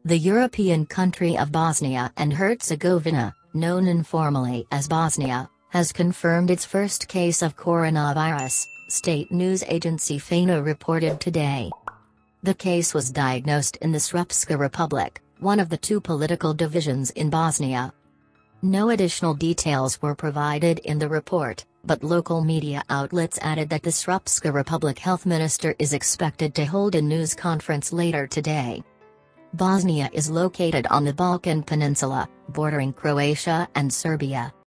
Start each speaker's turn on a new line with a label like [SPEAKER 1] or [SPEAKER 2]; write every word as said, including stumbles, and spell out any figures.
[SPEAKER 1] The European country of Bosnia and Herzegovina, known informally as Bosnia, has confirmed its first case of coronavirus, state news agency FENA reported today. The case was diagnosed in the Srpska Republic, one of the two political divisions in Bosnia. No additional details were provided in the report, but local media outlets added that the Srpska Republic health minister is expected to hold a news conference later today. Bosnia is located on the Balkan Peninsula, bordering Croatia and Serbia.